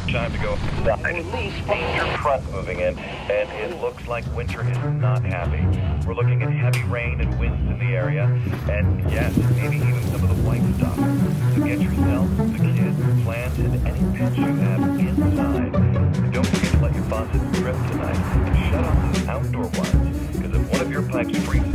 time to go inside. Danger front moving in, and it looks like winter is not happy. We're looking at heavy rain and winds in the area, and yes, maybe even some of the white stuff. So get yourself, the kids, plants, and any pets you have inside. And don't forget to let your faucets drip tonight, and shut off those outdoor ones, because if one of your pipes freezes